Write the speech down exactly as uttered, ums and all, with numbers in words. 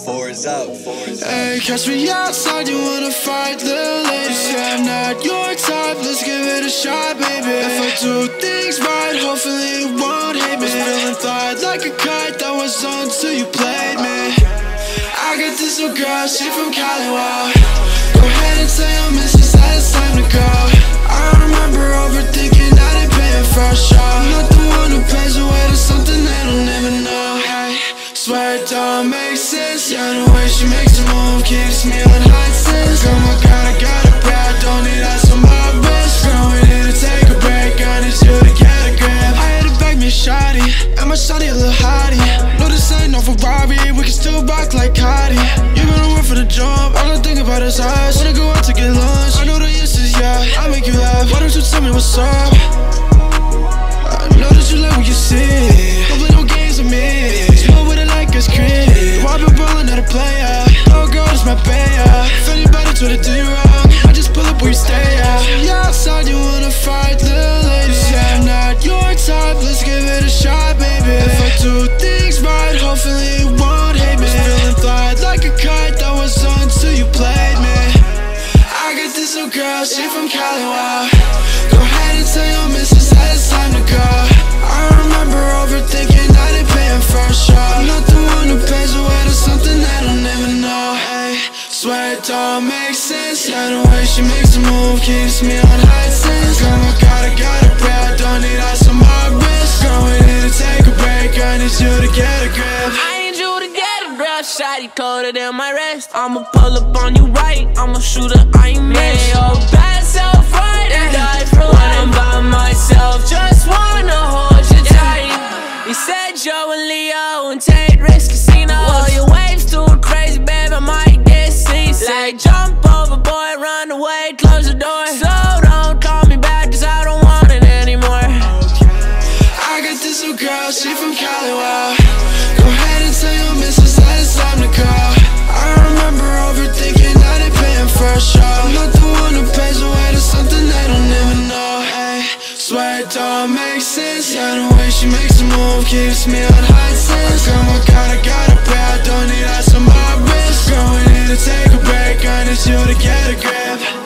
Four is out, four is out. Hey, catch me outside, you wanna fight, little lady. Say I'm not your type, let's give it a shot, baby. If I do things right, hopefully you won't hate me. Feeling fly like a kite that was on till you played me. I got this little girl, she from Cali, wow. Go ahead and tell your missus that it's time to go. I don't remember overthinking, I didn't pay it for a show. I'm not the one who pays away to something they don't even know. Hey, swear it don't make sense. Yeah, the way she makes a move keeps me on high sense. Oh my god, I got a bad, don't need ice on my wrist. Girl, we need to take a break, I need you to get a grip. I had to beg me a shawty, and my shawty a little hottie. No, this ain't no Ferrari, we can still rock like Cali. You gonna work for the job, all I think about is us. Wanna go out to get lunch, I know the answer is yeah. I make you laugh, why don't you tell me what's up? I know that you like what you see, don't play no games with me. Smell with it like it's cream. I've been ballin' at a player, oh girl, it's my bayer. If anybody try to do you wrong, I just pull up where you stay at. Yeah, outside you wanna fight, little lady. Say I'm not your type, let's give it a shot, baby. If I do things right, hopefully you won't hate me. Feeling fly like a kite that was on till you played me. I got this little girl, she from Cali, wow. Go ahead and tell your missus that it's time to go. I don't remember overthinking, I didn't pay him for a show. I'm not the one who pays away to something they don't even know. Hey, swear it don't make sense. Yeah, the way she makes a move keeps me on high sense. Oh my god, I got a bad, don't need ice on my wrist. Girl, we need to take a break, I need you to get a grip. I need you to get a grip, shawty colder than my wrist. I'ma pull up on you right, I'ma shoot a I ain't miss. Your bad self right and die for life. When I'm by myself, just wanna hold you tight. You said Joe and Leo and take risks, casinos. Well, your waves too crazy, babe, I might get seasick. Like jump overboard, run away, close the door. So don't call me back, cause I don't want it anymore. I got this little girl, she from Cali, wow. Go ahead and tell your missus that it's time to go. I don't remember overthinking, I didn't pay him for a show. I'm not the one who pays away to something they don't even know. Hey, swear it don't make sense. Yeah, the way she makes a move keeps me on high sense. Oh my god, I got a bad, don't need ice on my wrist. Girl, we need to take a break, I need you to get a grip.